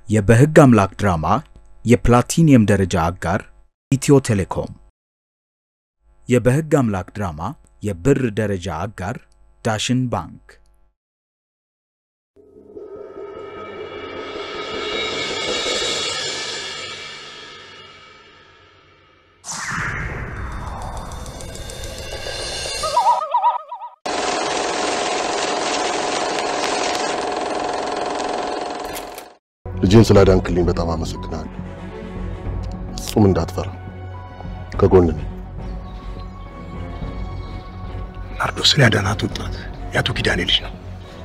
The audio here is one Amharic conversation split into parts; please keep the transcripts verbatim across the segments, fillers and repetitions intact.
የበህግ አምላክ ድራማ የፕላቲኒየም ደረጃ አጋር ኢትዮ ቴሌኮም የበህግ አምላክ ድራማ የብር ደረጃ አጋር ዳሽን ባንክ ልጅን ስላዳንክልኝ በጣም አመሰግናለሁ። እሱም እንዳትፈራ ከጎን ነኝ። ናርዶስ ያዳናት ወጣት ያቱ ኪዳኔ ልጅ ነው።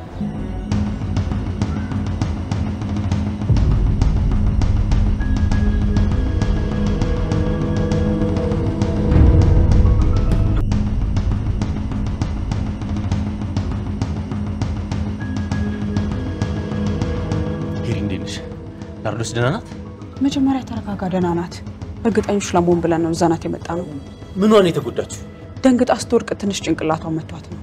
ናርዶስ ደህና ናት? መጀመሪያ ተረጋጋ። ደህና ናት። እርግጠኞች ለመሆን ብለን ነው ዛናት የመጣ ነው። ምን ሆነ የተጎዳችው? ደንግጣ ስትወርቅ ትንሽ ጭንቅላቷን መቷት ነው።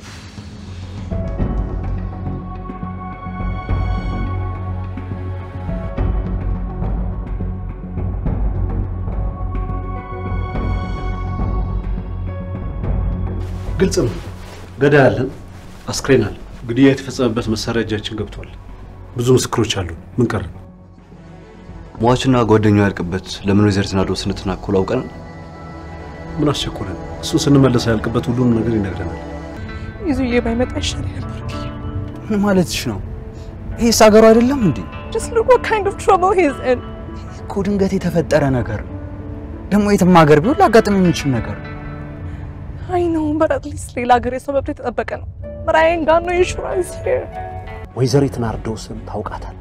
ግልጽ ነው። ገዳይ አለን፣ አስክሬን አለ። ግድያ የተፈጸመበት መሳሪያ እጃችን ገብቷል። ብዙ ምስክሮች አሉ። ምን ቀረ? ሟችና ጓደኛው ያልቅበት ለምን ወይዘሪት ናርዶስ እንድትናኮል አውቀናል። ምን አስቸኮለን? እሱ ስንመለስ ያልቅበት ሁሉም ነገር ይነግረናል። ይዙዬ ባይመጣ ይሻል ነበር። ምን ማለትሽ ነው? ይሄ ሳገሩ አይደለም እንዴ? Just look what kind of trouble he's in. እኮ ድንገት የተፈጠረ ነገር ደግሞ የትም ሀገር ቢሆን ላጋጥም የሚችል ነገር። I know, but at least ሌላ ሀገር የሰው መብት የተጠበቀ ነው። But I ain't got no insurance here. ወይዘሪት ናርዶስን ታውቃታል?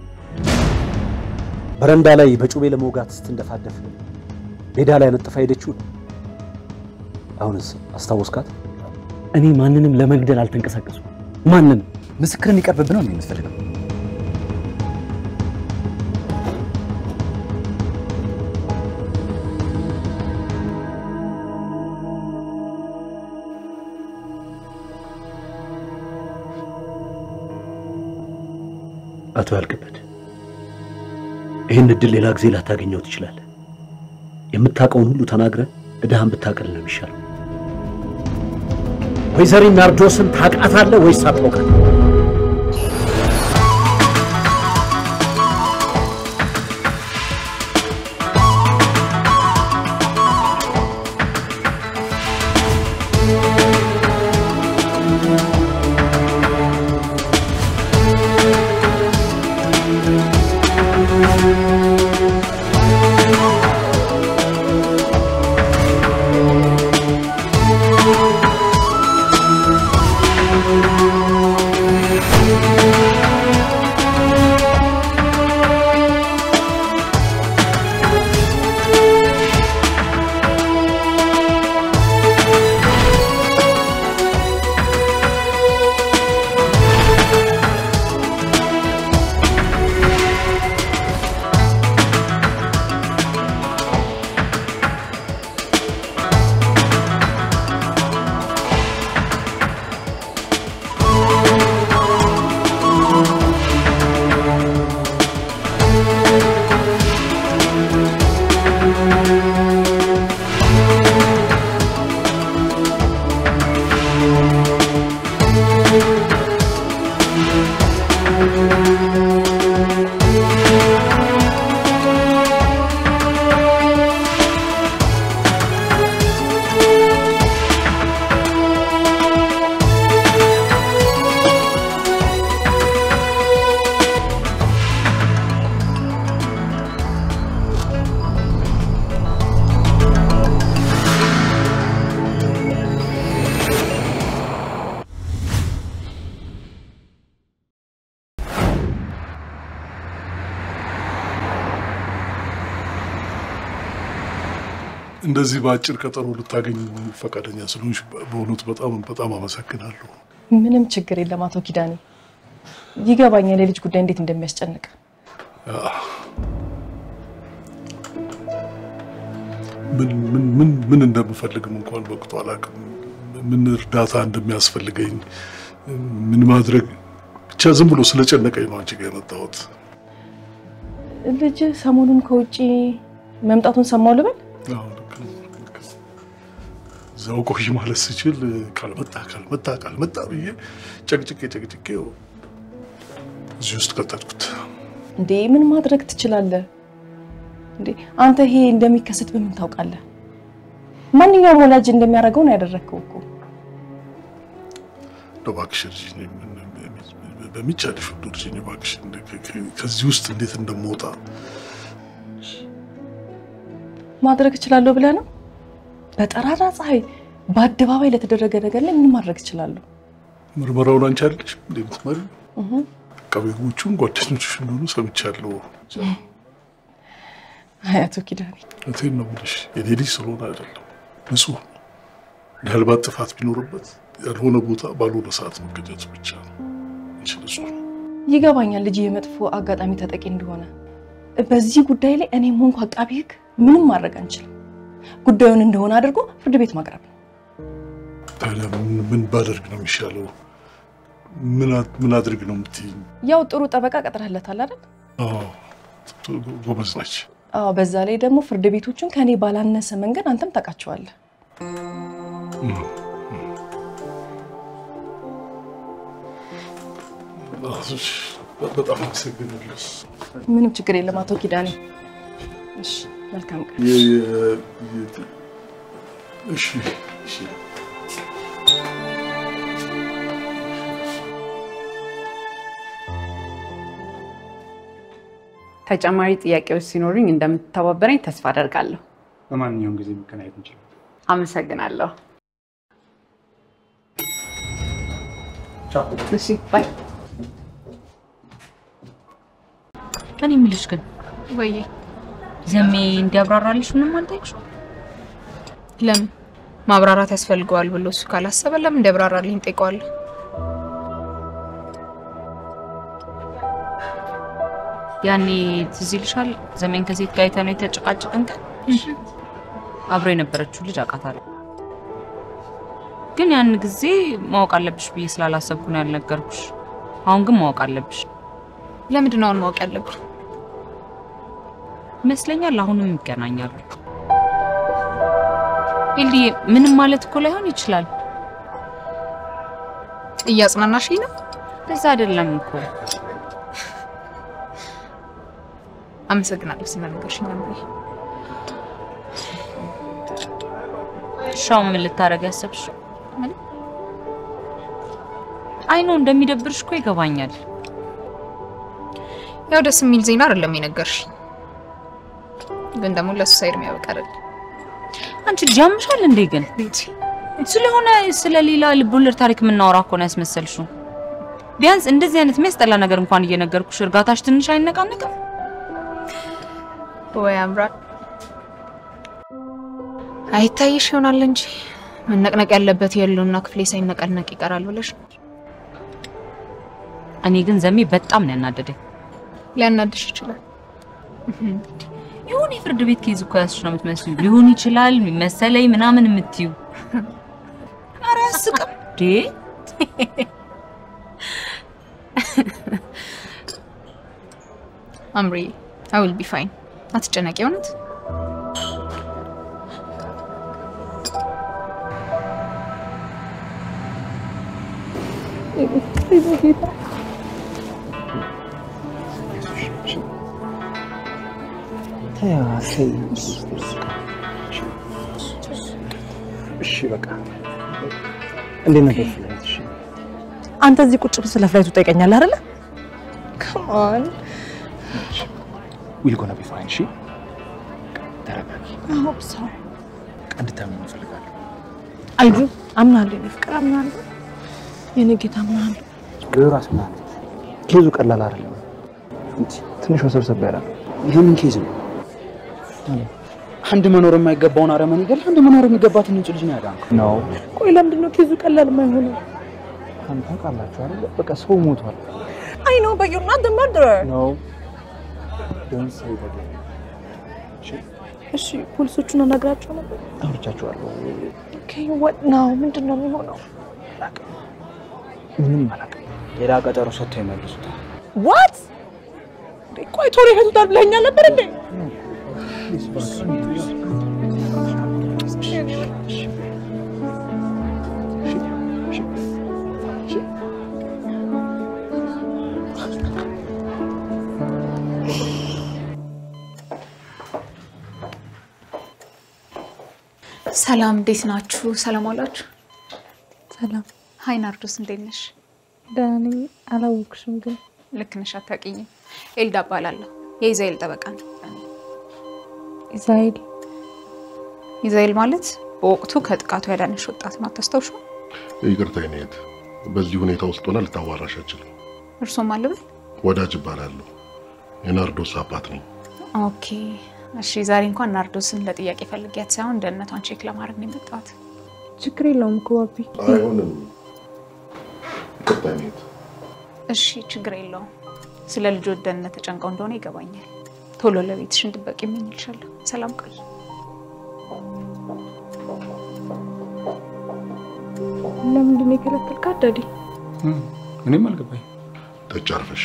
በረንዳ ላይ በጩቤ ለመውጋት ስትንደፋደፍ ሜዳ ላይ ነጥፋ ሄደችው። አሁንስ አስታወስካት? እኔ ማንንም ለመግደል አልተንቀሳቀስኩም። ማንንም ምስክርን ይቀርብብና ነው የምትፈልገው? አቶ ያልቅበት ይሄን እድል ሌላ ጊዜ ላታገኘው ትችላለህ። የምታውቀውን ሁሉ ተናግረህ እዳህን ብታቀል ነው የሚሻለው። ወይዘሪት ናርዶስን ታውቃታለህ ወይስ አታውቃትም? እንደዚህ ባጭር ቀጠሮ ልታገኝ ፈቃደኛ ስለሆንሽ በእውነት በጣም በጣም አመሰግናለሁ። ምንም ችግር የለም አቶ ኪዳኔ። ይገባኛል የልጅ ጉዳይ እንዴት እንደሚያስጨንቅ። ምን ምን ምን ምን እንደምፈልግም እንኳን ወቅቱ አላውቅም። ምን እርዳታ እንደሚያስፈልገኝ ምን ማድረግ ብቻ ዝም ብሎ ስለጨነቀኝ ነው አንቺ ጋር የመጣሁት። ልጅ ሰሞኑን ከውጪ መምጣቱን ሰማው ልበል? አዎ ልክ ነው። ዘው ቆይ ማለት ሲችል ካልመጣ ካልመጣ ካልመጣ ብዬ ጨቅጭቄ ጨቅጭቄው እዚህ ውስጥ ከተትኩት። እንዴ ምን ማድረግ ትችላለህ? እንዴ አንተ ይሄ እንደሚከሰት በምን ታውቃለህ? ማንኛውም ወላጅ እንደሚያደርገው ነው ያደረከው እኮ። እባክሽ ልጅ በሚቻልሽ ሁሉ ልጅ እባክሽ ከዚህ ውስጥ እንዴት እንደምወጣ ማድረግ እችላለሁ ብለህ ነው? በጠራራ ፀሐይ በአደባባይ ለተደረገ ነገር ላይ ምን ማድረግ እችላለሁ? ምርመራውን አንቺ አይደለሽ እንዴ የምትመሪው? እህ ከቤቶቹም ጓደኞችሽ እንደሆኑ ሰምቻለሁ። አያቶ ኪዳኔ እቴን ነው ብለሽ የኔ ልጅ ስለሆነ አይደለም ንጹህ ምናልባት ጥፋት ቢኖርበት ያልሆነ ቦታ ባልሆነ ሰዓት መገኘት ብቻ ነው እንጂ ንጹህ ይገባኛል ልጅ የመጥፎ አጋጣሚ ተጠቂ እንደሆነ። በዚህ ጉዳይ ላይ እኔም ሆንኩ አቃቢ ህግ ምንም ማድረግ አንችልም። ጉዳዩን እንደሆነ አድርጎ ፍርድ ቤት ማቅረብ ነው። ታዲያ ምን ባደርግ ነው የሚሻለው? ምን ምን አድርግ ነው የምትይኝ? ያው ጥሩ ጠበቃ ቀጥረህለታል አይደል? አዎ ጎበዝ ነች። አዎ በዛ ላይ ደግሞ ፍርድ ቤቶቹን ከኔ ባላነሰ መንገድ አንተም ታውቃቸዋለህ። አሱሽ በጣም አመሰግናለሁ። ምንም ችግር የለም አቶ ኪዳኔ። እሺ መልካም ቀን። እሺ እሺ ተጨማሪ ጥያቄዎች ሲኖሩኝ እንደምትተባበረኝ ተስፋ አደርጋለሁ። በማንኛውም ጊዜ መገናኘት እንችላለን። አመሰግናለሁ። ቻው። እሺ ባይ። እኔ የምልሽ ግን ወይ ዘሜ እንዲያብራራልሽ ምንም አልጠይቅሽም? ለምን ማብራራት ያስፈልገዋል ብሎ እሱ ካላሰበ ለምን እንዲያብራራልኝ ጠይቀዋለሁ? ያኔ ትዝ ይልሻል ዘመን ከሴት ጋር የተነው የተጨቃጨቀን ቀን? አብሮ የነበረችው ልጅ አውቃታለሁ። ግን ያን ጊዜ ማወቅ አለብሽ ብዬ ስላላሰብኩ ነው ያልነገርኩሽ። አሁን ግን ማወቅ አለብሽ። ለምንድን ነው ማወቅ ያለብሽ? መስለኛል አሁንም ይገናኛሉ። ኢልዲ ምንም ማለት እኮ ላይሆን ይችላል። እያጽናናሽኝ ነው? ለዛ አይደለም እኮ። አመሰግናለሁ ስለነገርሽኝ ነበር። ሻው ምን ልታረግ ያሰብሽ? ማለት አይኖ እንደሚደብርሽ እኮ ይገባኛል። ያው ደስ የሚል ዜና አይደለም የነገርሽኝ። ግን ደግሞ ለሱ ሳይድ የሚያበቃ አይደል? አንቺ ጃምሻል እንዴ? ግን ስለሆነ ስለሌላ ልቦለድ ታሪክ ምናወራ እኮ ነው ያስመሰልሽው። ቢያንስ እንደዚህ አይነት የሚያስጠላ ነገር እንኳን እየነገርኩሽ እርጋታሽ ትንሽ አይነቃነቅም? ወይ አምራን አይታይሽ ይሆናል እንጂ መነቅነቅ ያለበት የለውና ክፍሌ ሳይነቀነቅ ይቀራል ብለሽ። እኔ ግን ዘሜ በጣም ነው ያናደደኝ። ሊያናድሽ ይችላል። ይሁን የፍርድ ቤት ኬዝ እኮ ያስሽ ነው የምትመስለው። ሊሆን ይችላል መሰለኝ ምናምን የምትዩ። ኧረ አስቅም ዴ አምሪ I will be fine. አትጨነቂ እውነት። እሺ በቃ እንዴት ነበር ፍላይት? እሺ አንተ እዚህ ቁጭ ብለህ ስለ ፍላይቱ ጠይቀኛለህ አይደለ? Come on. We'll gonna be fine. እሺ ተረጋጊ። I hope so. እንድታምኚ እፈልጋለሁ። አይዱ አምናለሁ፣ ፍቅር አምናለሁ፣ የኔ ጌታ አምናለሁ። ግራስ ማለት ኬዙ ቀላል አይደለም። ትንሽ ወሰብሰብ ያላል። ይሄንን ኬዝ ነው አንድ መኖር የማይገባውን አረመኔ ገል አንድ መኖር የሚገባትን እንጭ ልጅ ነው ያዳንኩ ነው። ቆይ ለምንድን ነው ኬዙ ቀላል የማይሆነው? አንተ ታውቃላችሁ አይደል? በቃ ሰው ሞቷል። I know, but you're not the murderer. No. Don't say that. እሺ ፖሊሶቹን አናግራቸው ነበር? አውርቻቸዋለሁ። Okay, what now? ምንድን ነው የሚሆነው? ምንም አላውቅም። ሌላ ቀጠሮ ሰጥተው ይመልሱታል። What? ቆይ ቶሎ ይሄዱታል ብለኸኛል ነበር እንዴ? ሰላም እንዴት ናችሁ? ሰላም አላችሁ? ሰላም። ሃይ ናርዶስ እንዴት ነሽ? ደህና ነኝ። አላወቅሽም ግን ልክ ነሽ አታውቂኝም። ኤልዳ እባላለሁ። የኢዛኤል ጠበቃ ነኝ። ኢዛኤል ኢዛኤል ማለት በወቅቱ ከጥቃቱ ያዳነሽ ወጣት ነው። አታስታውሹ? ይቅርታ ይኔት በዚህ ሁኔታ ውስጥ ሆነ ልታዋራሽ አልችልም። እርሶ ማለት ወዳጅ እባላለሁ። የናርዶስ አባት ነኝ። ኦኬ እሺ። ዛሬ እንኳን ናርዶስን ለጥያቄ ፈልጊያት ሳይሆን ደህንነቷን ቼክ ለማድረግ ነው የመጣሁት። ችግር የለውም እኮ ባቢ። አይሆንም። ይቅርታ ይኔት። እሺ ችግር የለውም። ስለ ልጆች ደህንነት ተጨንቀው እንደሆነ ይገባኛል። ቶሎ ለቤትሽ እንድትበቂ እመኝልሻለሁ። ሰላም ቆይ። ለምንድን ነው የከለከልካት ዳዲ? እኔም አልገባኝ። ተጫርፈሽ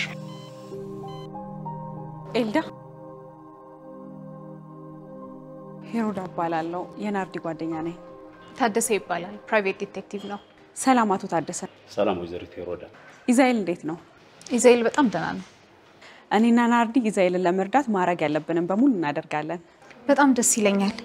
ኤልዳ ሄሮዳ እባላለሁ። የናርዲ ጓደኛ ነኝ። ታደሰ ይባላል። ፕራይቬት ዲቴክቲቭ ነው። ሰላም አቶ ታደሰ። ሰላም ወይዘሪት ሄሮዳ። ኢዛኤል እንዴት ነው? ኢዛኤል በጣም ደህና ነው። እኔና ናርዲ ኢዛኤልን ለመርዳት ማድረግ ያለብንን በሙሉ እናደርጋለን። በጣም ደስ ይለኛል።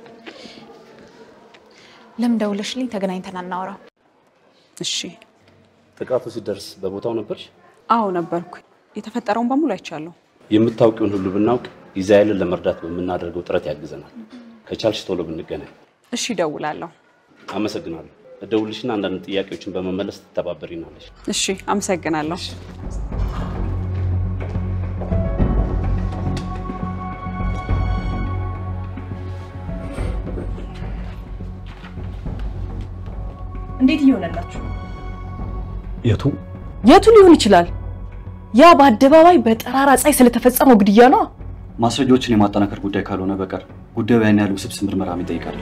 ለምን ደውለሽልኝ ተገናኝተን አናወራ? እሺ። ጥቃቱ ሲደርስ በቦታው ነበርሽ? አዎ ነበርኩ። የተፈጠረውን በሙሉ አይቻለሁ። የምታውቂውን ሁሉ ብናውቅ ኢዛኤልን ለመርዳት በምናደርገው ጥረት ያግዘናል። ከቻልሽ ቶሎ ብንገናኝ። እሺ እደውላለሁ። አመሰግናለሁ። እደውልሽና አንዳንድ ጥያቄዎችን በመመለስ ትተባበሪናለሽ። እሺ አመሰግናለሁ። እንዴት ይሆነላችሁ? የቱ የቱ ሊሆን ይችላል? ያ በአደባባይ በጠራራ ፀሐይ ስለተፈጸመው ግድያ ነው። ማስረጃዎችን የማጠናከር ጉዳይ ካልሆነ በቀር ጉዳዩ ያን ያለው ውስብስብ ምርመራ ይጠይቃል።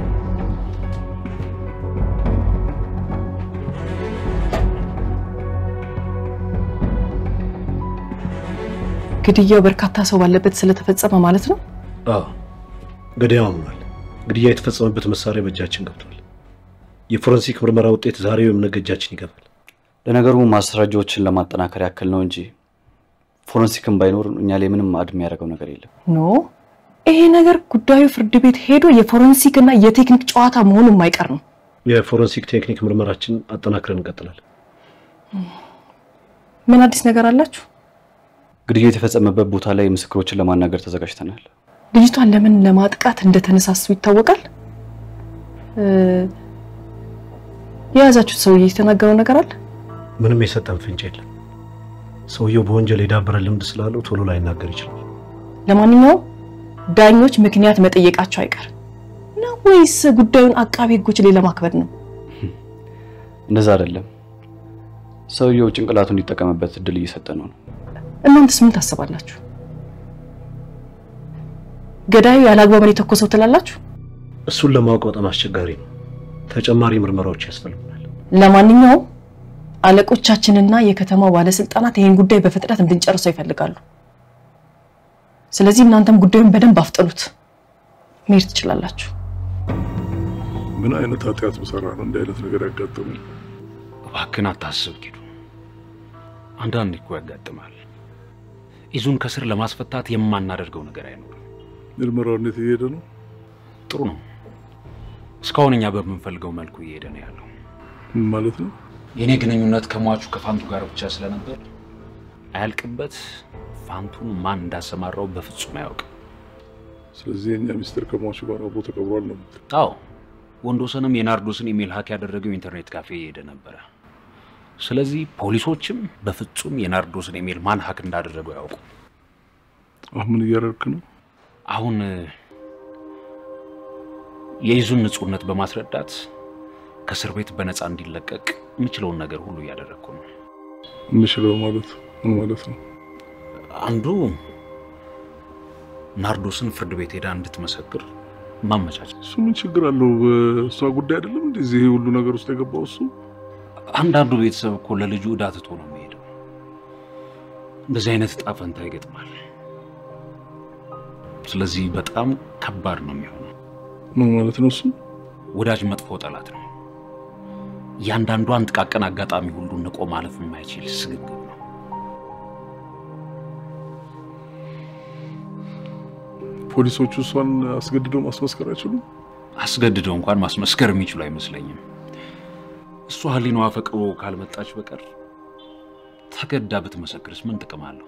ግድያው በርካታ ሰው ባለበት ስለተፈጸመ ማለት ነው? አዎ ግድያው አምኗል። ግድያ የተፈጸመበት መሳሪያ በእጃችን ገብቷል። የፎረንሲክ ምርመራ ውጤት ዛሬ በነገ እጃችን ይገባል። ለነገሩ ማስረጃዎችን ለማጠናከር ያክል ነው እንጂ ፎረንሲክም ባይኖር እኛ ላይ ምንም አድም ያደረገው ነገር የለም። ኖ ይሄ ነገር ጉዳዩ ፍርድ ቤት ሄዶ የፎረንሲክ እና የቴክኒክ ጨዋታ መሆኑ የማይቀር ነው። የፎረንሲክ ቴክኒክ ምርመራችን አጠናክረን እንቀጥላለን። ምን አዲስ ነገር አላችሁ? ግድያ የተፈጸመበት ቦታ ላይ ምስክሮችን ለማናገር ተዘጋጅተናል። ልጅቷን ለምን ለማጥቃት እንደተነሳሱ ይታወቃል? የያዛችሁት ሰውዬ የተናገረው ነገር አለ? ምንም የሰጠን ፍንጭ የለም። ሰውየው በወንጀል የዳበረ ልምድ ስላለው ቶሎ ላይናገር ይችላል። ለማንኛውም ዳኞች ምክንያት መጠየቃቸው አይቀር ነው ወይስ ጉዳዩን አቃቤ ሕጎች ላይ ለማክበድ ነው? እንደዛ አይደለም። ሰውየው ጭንቅላቱን እንዲጠቀምበት እድል እየሰጠነው ነው። እናንተስ ምን ታስባላችሁ? ገዳዩ ያላግባብ ነው የተኮሰው ትላላችሁ? እሱን ለማወቅ በጣም አስቸጋሪ ነው። ተጨማሪ ምርመራዎች ያስፈልጉናል። ለማንኛውም አለቆቻችንና የከተማው ባለስልጣናት ይሄን ጉዳይ በፍጥነት እንድንጨርሰው ይፈልጋሉ። ስለዚህ እናንተም ጉዳዩን በደንብ አፍጥኑት። መሄድ ትችላላችሁ። ምን አይነት ኃጢአት በሰራ ነው እንዲህ አይነት ነገር ያጋጠመው? እባክህን አታስብ ኪዱ። አንዳንዴ እኮ ያጋጥማል። ኢዙን ከስር ለማስፈታት የማናደርገው ነገር አይኖርም። ምርመራው እንዴት እየሄደ ነው? ጥሩ ነው። እስካሁን እኛ በምንፈልገው መልኩ እየሄደ ነው ያለው። ማለት ነው? የኔ ግንኙነት ከሟቹ ከፋንቱ ጋር ብቻ ስለነበር አያልቅበት ፋንቱን ማን እንዳሰማራው በፍጹም አያውቅም። ስለዚህ የኛ ሚስተር ከሟቹ ጋር አብሮ ተቀብሯል ነው የምትለው? አዎ ወንዶሰንም የናርዶስን ኢሜል ሀክ ያደረገው ኢንተርኔት ካፌ እየሄደ ነበር። ስለዚህ ፖሊሶችም በፍጹም የናርዶስን ኢሜል ማን ሀክ እንዳደረገው ያውቁ። አሁን ምን እያደረግክ ነው? አሁን የኢዙን ንጹህነት በማስረዳት ከእስር ቤት በነፃ እንዲለቀቅ የምችለውን ነገር ሁሉ እያደረግኩ ነው። ምችለው ማለት ምን ማለት ነው? አንዱ ናርዶስን ፍርድ ቤት ሄዳ እንድትመሰክር ማመቻቸት። እሱ ምን ችግር አለው? እሷ ጉዳይ አይደለም እንዴ እዚህ ሁሉ ነገር ውስጥ የገባው እሱ? አንዳንዱ ቤተሰብ እኮ ለልጁ ዕዳ ትቶ ነው የሚሄደው። እንደዚህ አይነት ዕጣ ፈንታ ይገጥማል። ስለዚህ በጣም ከባድ ነው የሚሆነው። ምን ማለት ነው እሱ? ወዳጅ መጥፎ ጠላት ነው። ያንዳንዷን ጥቃቅን አጋጣሚ ሁሉ ንቆ ማለፍ የማይችል ስግብግብ ነው። ፖሊሶቹ እሷን አስገድደው ማስመስከር አይችሉም? አስገድደው እንኳን ማስመስከር የሚችሉ አይመስለኝም። እሷ ህሊናዋ ፈቅሮ ካልመጣች በቀር ተገዳ ብትመሰክርስ ምን ጥቅም አለው?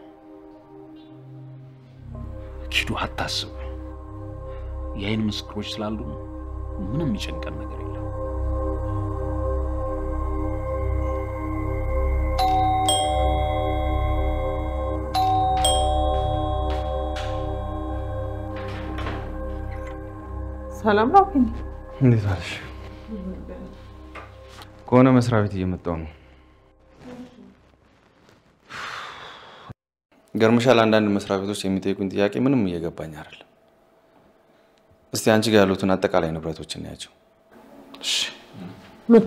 ኪዱ አታስብ። የአይን ምስክሮች ስላሉ ምንም ይጨንቀን ነገር የለም። ሰላም ነው። እንዴት አለሽ? ከሆነ መስሪያ ቤት እየመጣሁ ነው። ገርምሻል። አንዳንድ መስሪያ ቤቶች የሚጠይቁኝ ጥያቄ ምንም እየገባኝ አይደለም። እስቲ አንቺ ጋር ያሉትን አጠቃላይ ንብረቶች እናያቸው። እሺ መጣ።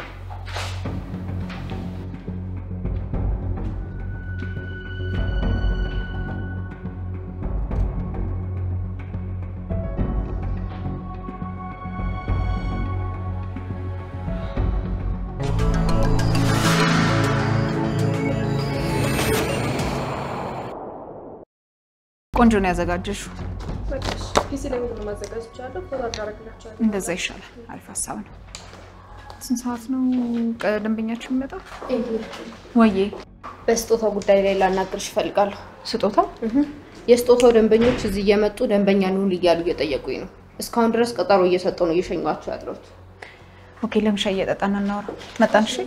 ቆንጆ ነው ያዘጋጀሽው። በቃሽ ፒሲ ላይ ምን ማዘጋጅ ይችላል? ፎርዋርድ አደረግላችኋለሁ። እንደዛ ይሻላል። አሪፍ ሀሳብ ነው። ስንት ሰዓት ነው ደንበኛችሁ የሚመጣው? ወዬ በስጦታው ጉዳይ ላይ ላናግርሽ እፈልጋለሁ። ስጦታው? የስጦታው ደንበኞች እዚህ እየመጡ ደንበኛ ነው እያሉ እየጠየቁኝ ነው። እስካሁን ድረስ ቀጠሮ እየሰጠው ነው እየሸኟቸው ያሉት። ኦኬ ለምሻ እየጠጣን እናወራ። መጣን። እሺ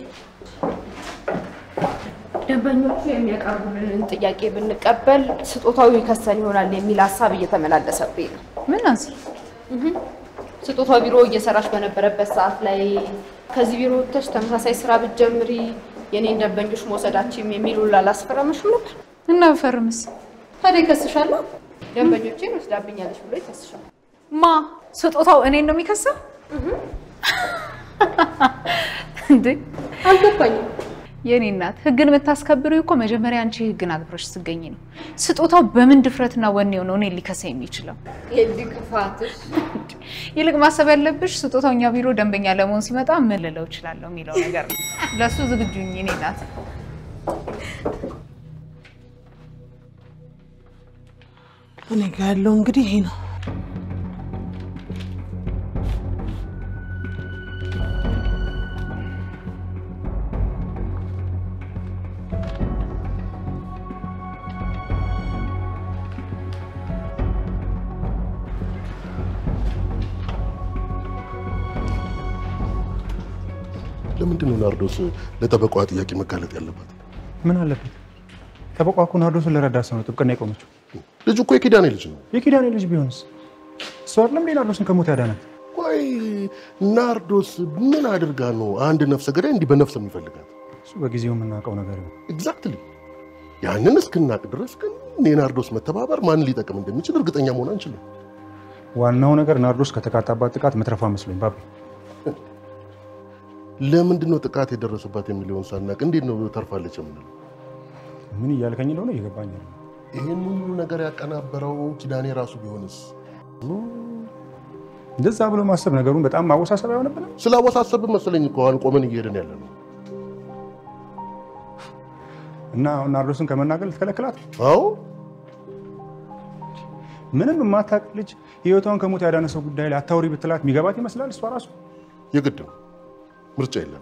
ደንበኞቹ የሚያቀርቡልን ጥያቄ ብንቀበል ስጦታው ይከሰን ይሆናል የሚል ሐሳብ እየተመላለሰብኝ ነው። ምን አንሲ? ስጦታው ቢሮ እየሰራሽ በነበረበት ሰዓት ላይ ከዚህ ቢሮ ወጥተሽ ተመሳሳይ ስራ ብትጀምሪ የኔን ደንበኞች መውሰዳችሁም የሚሉ ላላስፈረምሽም ነበር እና ፈርምስ ታዲያ ይከስሻለሁ። ደንበኞቼን ወስዳብኛለሽ ብሎ ይከስሻል። ማ ስጦታው እኔን ነው የሚከሰው? እንዴ አልገባኝም። የኔ እናት ህግን የምታስከብሪው እኮ መጀመሪያ አንቺ ህግን አክብረሽ ትገኝ ነው። ስጦታው በምን ድፍረትና ወኔው ነው እኔን ሊከሰ የሚችለው? የዚህ ክፋትሽ። ይልቅ ማሰብ ያለብሽ ስጦታው እኛ ቢሮ ደንበኛ ለመሆን ሲመጣ ምን ልለው እችላለሁ የሚለው ነገር ነው። ለሱ ዝግጁ ነኝ የኔ እናት። እኔ ጋር ያለው እንግዲህ ይሄ ነው። ለምንድን ነው ናርዶስ ለጠበቃዋ ጥያቄ መጋለጥ ያለበት? ምን አለበት? ጠበቃዋ እኮ ናርዶስን ለረዳት ሰው ነው ጥብቅና የቆመችው። ልጁ እኮ የኪዳኔ ልጅ ነው። የኪዳኔ ልጅ ቢሆንስ እሷ አይደለም ናርዶስን ከሞት ያዳናት? ቆይ ናርዶስ ምን አድርጋ ነው አንድ ነፍሰ ገዳይ እንዲህ በነፍስ የሚፈልጋት? እሱ በጊዜው የምናውቀው ነገር ነው። ኤግዛክትሊ። ያንን እስክናቅ ድረስ ግን የናርዶስ መተባበር ማን ሊጠቅም እንደሚችል እርግጠኛ መሆን አንችልም። ዋናው ነገር ናርዶስ ከተቃጣባት ጥቃት መትረፋ መስሎኝ ባቢ። ለምንድን ነው ጥቃት የደረሰባት የሚለውን ሳናቅ እንዴት ነው ተርፋለች የምንለው? ምን እያልከኝ እንደሆነ እየገባኝ ነው። ይሄን ሁሉ ነገር ያቀናበረው ኪዳኔ ራሱ ቢሆንስ? እንደዛ ብሎ ማሰብ ነገሩን በጣም ማወሳሰብ አይሆንብንም? ስላወሳሰብ መሰለኝ እኮ አሁን ቆመን እየሄድን ያለ ነው። እና ናርዶስን ከመናገር ልትከለክላት? አዎ ምንም የማታውቅ ልጅ ህይወቷን ከሞት ያዳነ ሰው ጉዳይ ላይ አታውሪ ብትላት የሚገባት ይመስላል? እሷ ራሱ የግድ ነው፣ ምርጫ የለም።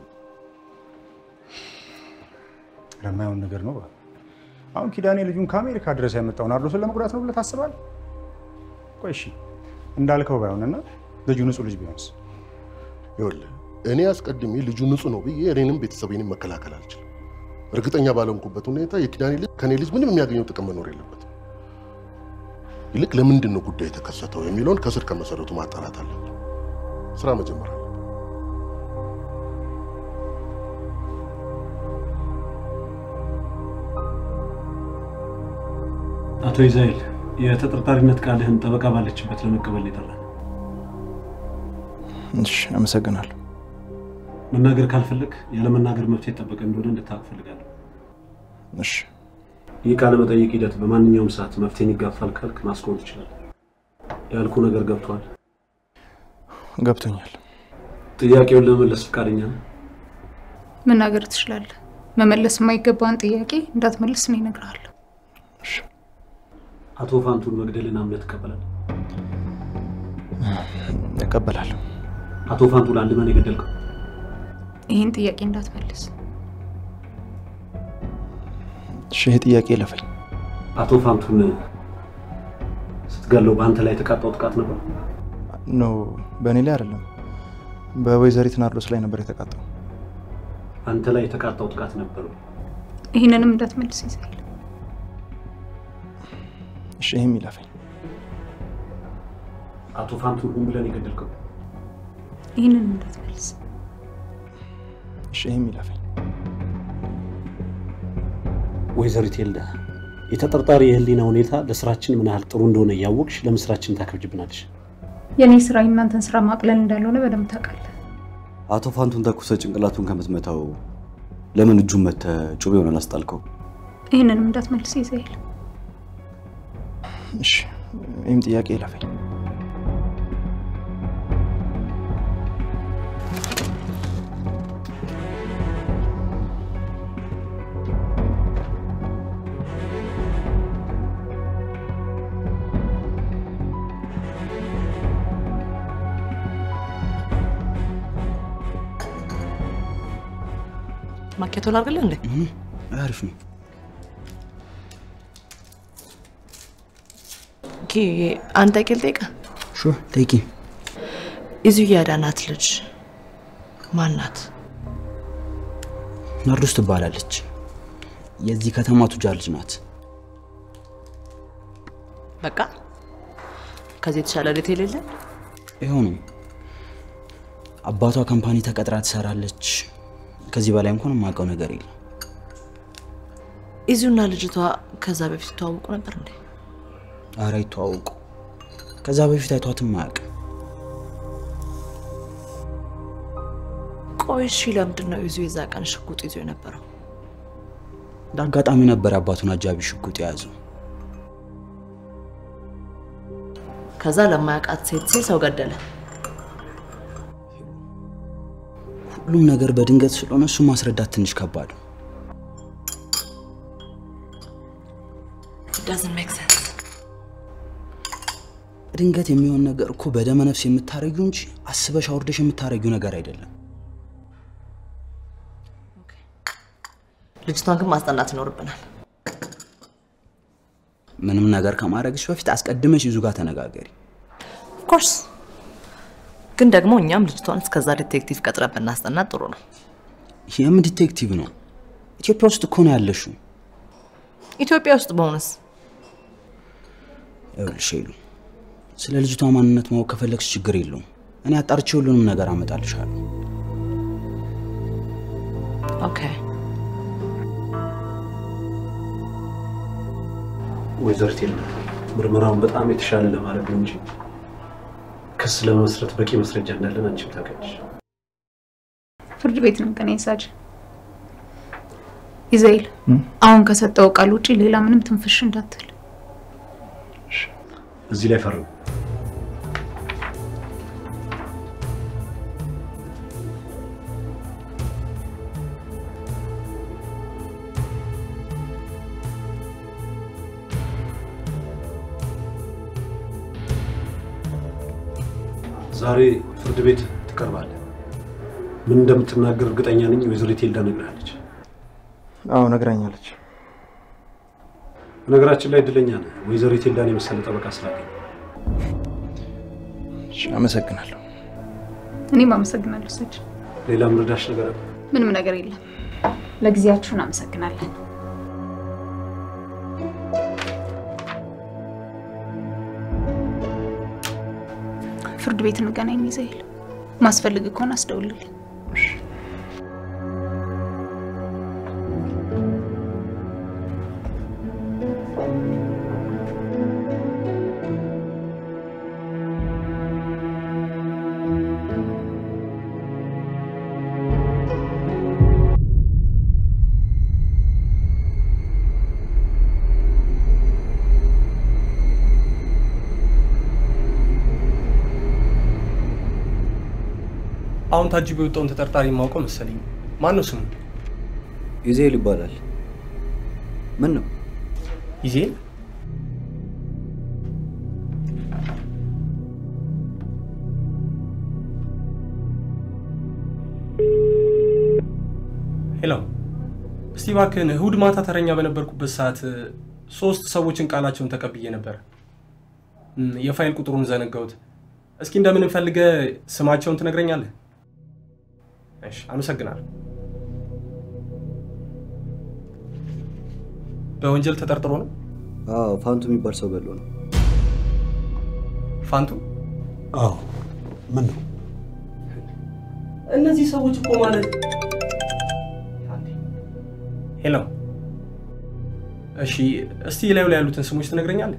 ለማይሆን ነገር ነው። አሁን ኪዳኔ ልጁን ከአሜሪካ ድረስ ያመጣው ናርዶስን ለመጉዳት ነው ብለህ ታስባለህ? ቆይ እሺ እንዳልከው ባይሆንና ልጁ ንጹህ ልጅ ቢሆንስ? ይኸውልህ እኔ አስቀድሜ ልጁ ንጹህ ነው ብዬ እኔንም ቤተሰቤንም መከላከል አልችልም። እርግጠኛ ባለንኩበት ሁኔታ የኪዳኔ ልጅ ከኔ ልጅ ምንም የሚያገኘው ጥቅም መኖር የለበትም። ይልቅ ለምንድን ነው ጉዳይ የተከሰተው የሚለውን ከስር ከመሰረቱ ማጣራት አለብን። ስራ መጀመር አለ። አቶ ኢዛይል የተጠርጣሪነት ቃልህን ጠበቃ ባለችበት ለመቀበል ይጠራል። እሺ አመሰግናለሁ። መናገር ካልፈለግ ያለ መናገር መብት የተጠበቀ እንደሆነ እንድታውቅ ፈልጋለሁ። እሺ ይህ ቃለ መጠይቅ ሂደት በማንኛውም ሰዓት መፍትሄን ይጋፋል ካልክ ማስቆም ትችላለህ። ያልኩ ነገር ገብቷል? ገብቶኛል። ጥያቄውን ለመመለስ ፈቃደኛ ነህ? መናገር ትችላለህ። መመለስ የማይገባን ጥያቄ እንዳትመልስ ነው እነግርሃለሁ። አቶ ፋንቱን መግደልን አምነህ ትቀበላለህ? እቀበላለሁ። አቶ ፋንቱን አንድ ማን የገደልከው? ይህን ጥያቄ እንዳትመልስ። እሺ፣ ይሄ ጥያቄ ለፈኝ። አቶ ፋንቱን ስትገለው በአንተ ላይ የተቃጣው ጥቃት ነበር? ኖ፣ በእኔ ላይ አይደለም። በወይዘሪት ናርዶስ ላይ ነበር የተቃጣው። አንተ ላይ የተቃጣው ጥቃት ነበር? ይህንንም እንዳትመልስ ይዛል። እሺ፣ ይሄም ይለፈኝ። አቶ ፋንቱን ምን ብለን የገደልከው? ይህንን እንዳትመልስ። እሺ፣ ይሄም ይለፈኝ። ወይዘሪት ኤልዳ የተጠርጣሪ የህሊና ሁኔታ ለስራችን ምን ያህል ጥሩ እንደሆነ እያወቅሽ ለምስራችን ታከብጅብናለሽ። የኔ ስራ እናንተን ስራ ማቅለል እንዳልሆነ በደንብ ታውቃለህ። አቶ ፋንቱን ተኩሰ ጭንቅላቱን ከምትመታው ለምን እጁን መተ ጩቤውን አላስጣልከው? ይህንንም እንዳትመልስ ይዛል። እሺ፣ ይሄም ጥያቄ ይለፈኝ። ማኪያቶ ላርግልህ እንዴ? አሪፍ ነው። ኪ አንተ ቂልጤቃ ሹ ጠይቂ። እዙ ያዳናት ልጅ ማናት? ናርዶስ ትባላለች። የዚህ ከተማ ቱጃር ልጅ ናት። በቃ ከዚህ የተሻለ ሌት የሌለ ይሁን። አባቷ ካምፓኒ ተቀጥራ ትሰራለች። ከዚህ በላይ እንኳን ማቀው ነገር የለም። እዙና ልጅቷ ከዛ በፊት ተዋውቁ ነበር እንዴ? አረ ይተዋውቁ። ከዛ በፊት አይቷትም ማያውቅ። ቆይ እሺ፣ ለምንድን ነው እዙ የዛ ቀን ሽጉጥ ይዞ የነበረው? እንዳጋጣሚ ነበር አባቱን አጃቢ ሽጉጥ የያዘው። ከዛ ለማያውቃት ሴት ሰው ገደለ። ሁሉም ነገር በድንገት ስለሆነ እሱ ማስረዳት ትንሽ ከባድ ነው። It doesn't make sense. ድንገት የሚሆን ነገር እኮ በደመ ነፍስ የምታረጊው እንጂ አስበሽ አውርደሽ የምታረጊው ነገር አይደለም። ልጅቷን ግን ማስጠናት ይኖርብናል። ምንም ነገር ከማድረግሽ በፊት አስቀድመሽ ይዙ ጋር ተነጋገሪ። Of course. ግን ደግሞ እኛም ልጅቷን እስከዛ ዲቴክቲቭ ቀጥረን ብናስጠናት ጥሩ ነው። ይሄም ዲቴክቲቭ ነው። ኢትዮጵያ ውስጥ እኮ ነው ያለሽው። ኢትዮጵያ ውስጥ በሆነስ? ይኸውልሽ ሄሉ፣ ስለ ልጅቷ ማንነት ማወቅ ከፈለግሽ ችግር የለውም። እኔ አጣርቼ ሁሉንም ነገር አመጣልሻለሁ። ኦኬ። ወይዘሪት ኤልዳ ምርመራውን በጣም የተሻለ ለማድረግ ነው እንጂ ክስ ለመመስረት በቂ መስረጃ እንዳለን አንቺም ታውቂያለሽ። ፍርድ ቤት ነው ቀን ይሳጅ ይዘይል። አሁን ከሰጠው ቃል ውጪ ሌላ ምንም ትንፍሽ እንዳትል። እዚህ ላይ ፈርም። ዛሬ ፍርድ ቤት ትቀርባለህ። ምን እንደምትናገር እርግጠኛ ነኝ። ወይዘሪት ኤልዳ ነግራለች። አዎ ነግራኛለች። ነገራችን ላይ እድለኛ ነህ። ወይዘሪት ኤልዳን የመሰለ ጠበቃ ስላገኘ። እሺ፣ አመሰግናለሁ። እኔም አመሰግናለሁ ሰጅ። ሌላ ምርዳሽ ነገር አለ? ምንም ነገር የለም። ለጊዜያችሁን አመሰግናለን። ፍርድ ቤት እንገናኝ ይዘይል። ማስፈልግ ከሆነ አስደውልልኝ። አሁን ታጅቦ የወጣውን ተጠርጣሪ ማውቀው መሰለኝ። ማን ነው ስሙ? ይዜል ይባላል። ምን ነው? ይዜል? ሄሎ፣ እስቲ እባክህን እሑድ ማታ ተረኛ በነበርኩበት ሰዓት ሶስት ሰዎችን ቃላቸውን ተቀብዬ ነበር። የፋይል ቁጥሩን ዘነጋሁት። እስኪ እንደምን ፈልገህ ስማቸውን ትነግረኛለህ? እሺ፣ አመሰግናለሁ። በወንጀል ተጠርጥሮ ነው? አዎ፣ ፋንቱ የሚባል ሰው ገሎ ነው። ፋንቱ? አዎ። ምን ነው? እነዚህ ሰዎች እኮ ማለት ሄሎ፣ እሺ፣ እስቲ ላዩ ላይ ያሉትን ስሞች ትነግረኛለህ?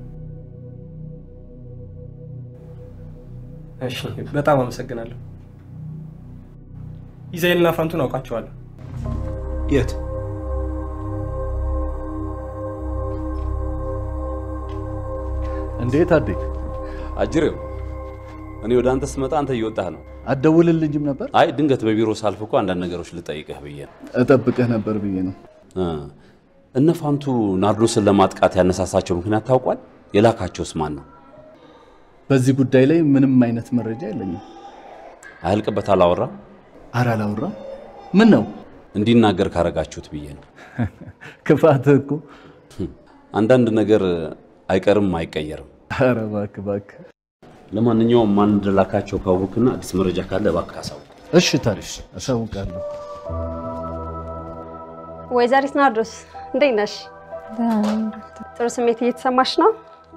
እሺ፣ በጣም አመሰግናለሁ። ይዜልና ፋንቱን አውቃቸዋለሁ። የት? እንዴት አዴ? አጅሬው፣ እኔ ወደ አንተ ስመጣ አንተ እየወጣህ ነው። አትደውልልኝም ነበር? አይ ድንገት በቢሮ ሳልፍ እኮ አንዳንድ ነገሮች ልጠይቅህ ብዬ ነው። እጠብቅህ ነበር ብዬ ነው። እነ ፋንቱ ናርዶስን ለማጥቃት ያነሳሳቸው ምክንያት ታውቋል? የላካቸውስ ማን ነው? በዚህ ጉዳይ ላይ ምንም አይነት መረጃ የለኝም። አያልቅበት አላወራ? ኧረ አላወራ። ምን ነው? እንዲናገር ካረጋችሁት ብዬ ነው። ክፋትህ እኮ አንዳንድ ነገር አይቀርም አይቀየርም። ኧረ እባክህ እባክህ። ለማንኛውም ማን እንደላካቸው ካወቅና አዲስ መረጃ ካለ እባክህ አሳውቅ። እሺ ታሪሽ፣ አሳውቃለሁ። ወይዘሪት ናርዶስ እንዴት ነሽ? ጥሩ ስሜት እየተሰማሽ ነው?